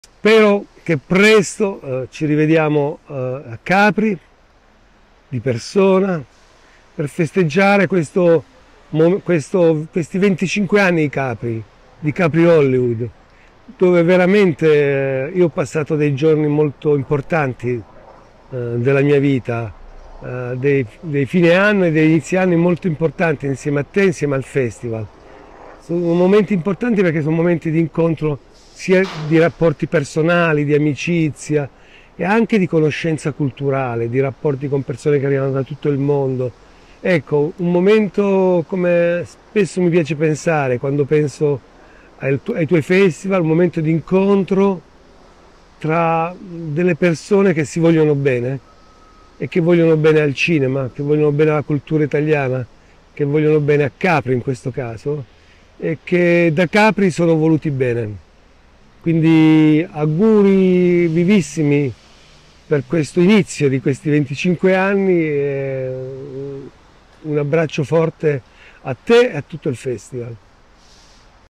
Spero che presto ci rivediamo a Capri di persona per festeggiare questi 25 anni di Capri Hollywood, dove veramente io ho passato dei giorni molto importanti della mia vita, dei fine anno e degli inizi anni molto importanti insieme a te, insieme al festival. Sono momenti importanti perché sono momenti di incontro sia di rapporti personali, di amicizia e anche di conoscenza culturale, di rapporti con persone che arrivano da tutto il mondo. Ecco, un momento, come spesso mi piace pensare quando penso ai tuoi festival, un momento di incontro tra delle persone che si vogliono bene e che vogliono bene al cinema, che vogliono bene alla cultura italiana, che vogliono bene a Capri in questo caso, e che da Capri sono voluti bene. Quindi auguri vivissimi per questo inizio di questi 25 anni e un abbraccio forte a te e a tutto il festival.